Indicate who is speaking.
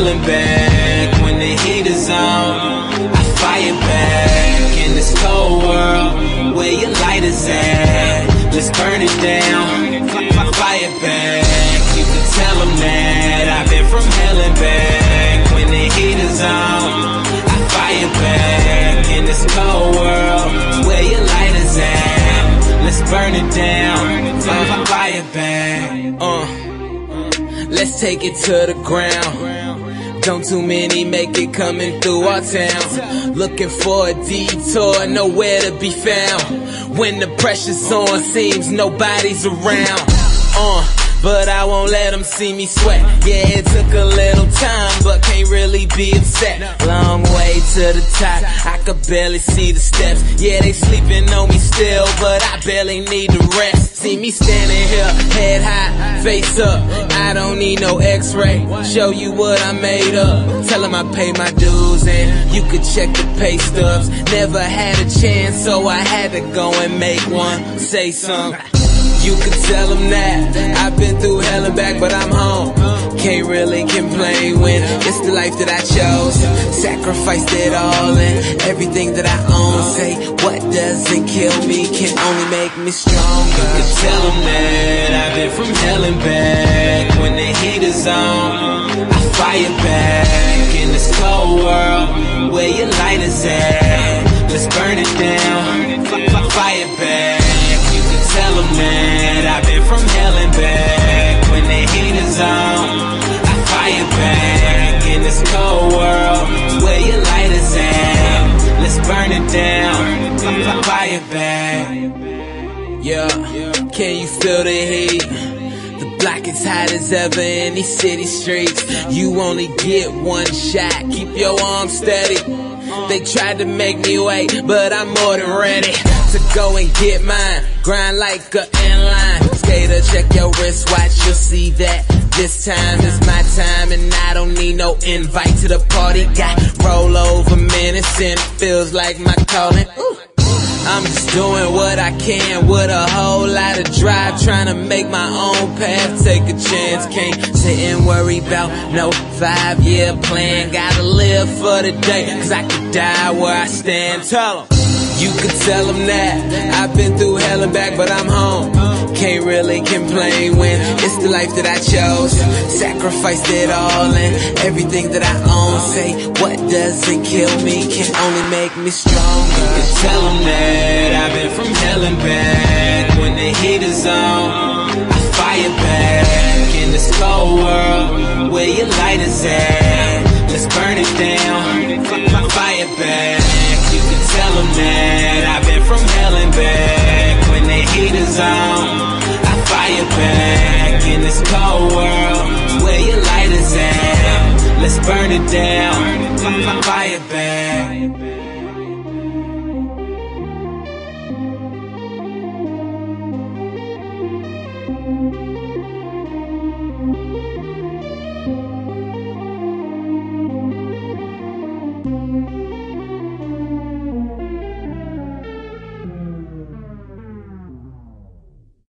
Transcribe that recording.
Speaker 1: hell and back. When the heat is on, I fire back. In this cold world, where your light is at, let's burn it down, fire back. You can tell them that I've been from hell and back. When the heat is on, I fire back. In this cold world, where your light is at, let's burn it down, fire back. Let's take it to the ground. Don't too many make it coming through our town. Looking for a detour, nowhere to be found. When the pressure's on, seems nobody's around. But I won't let them see me sweat. Yeah, it took a little time, but can't really be upset. Long way to the top, I could barely see the steps. Yeah, they sleeping on me still, but I barely need to rest. See me standing here, head high, face up. I don't need no x-ray, show you what I made up. Tell them I pay my dues and you could check the pay stubs. Never had a chance, so I had to go and make one. Say something. You can tell them that I've been through hell and back, but I'm home. Can't really complain when it's the life that I chose. Sacrificed it all and everything that I own. Say what doesn't kill me can only make me stronger. You can tell them that I've been from hell and back. When the heat is on, I fire back. In this cold world, where your light is at, let's burn it down, fire back. Tell them that I've been from hell and back. When the heat is on, I fire back. In this cold world, where your light is at, let's burn it down, fire back. Yeah, can you feel the heat? The block is hot as ever in these city streets. You only get one shot, keep your arms steady. They tried to make me wait, but I'm more than ready to go and get mine. Grind like a inline skater, check your wristwatch, you'll see that this time is my time. And I don't need no invite to the party. Got rollover minutes and it feels like my calling. Ooh. I'm just doing what I can with a whole lot of drive, trying to make my own path, take a chance. Can't sit and worry about no 5-year plan. Gotta live for the day, cause I could die where I stand. Tell them. You could tell them that I've been through hell and back, but I'm home. Can't really complain when it's the life that I chose. Sacrificed it all and everything that I own. Say what doesn't kill me can only make me stronger. You can tell them that I've been from hell and back. When the heat is on, I fire back. In this cold world, where your light is at, let's burn it down, fire back. You can tell them that I've been from hell and back. When the heat is on, I fire back. In this cold world, where your light is at, let's burn it down, fire back.